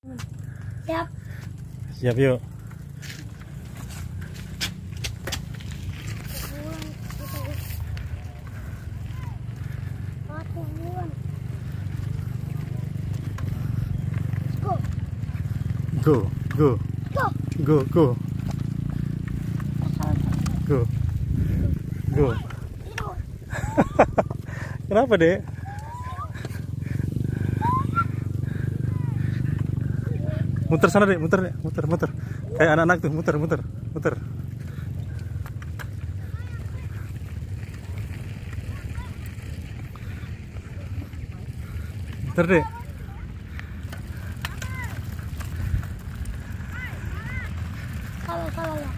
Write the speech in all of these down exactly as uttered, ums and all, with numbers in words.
Siap. Siap yuk. Go, go, go, go, go, go. Kenapa, Dek? Muter sana, Dek, muter, Dek, muter, muter. Kayak anak-anak tuh, muter, muter, muter. Muter, Dek. Salah, salah ya.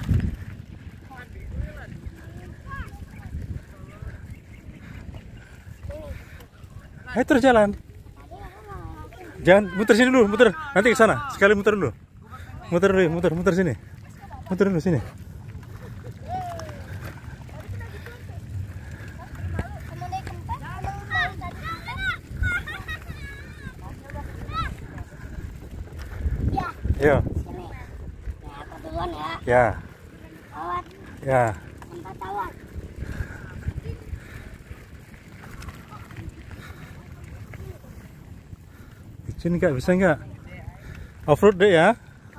Ayo terus jalan. Jangan muter sini dulu, muter. Nanti ke sana. Sekali muter dulu. Muter dulu, muter, muter sini. Muter dulu sini. Ya. Ya. Ya. Sini Kak, bisa nggak? Off-road deh ya.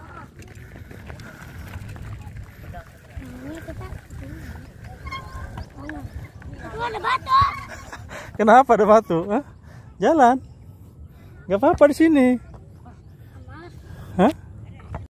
Ada batu. Kenapa ada batu? Hah? Jalan. Nggak apa-apa di sini.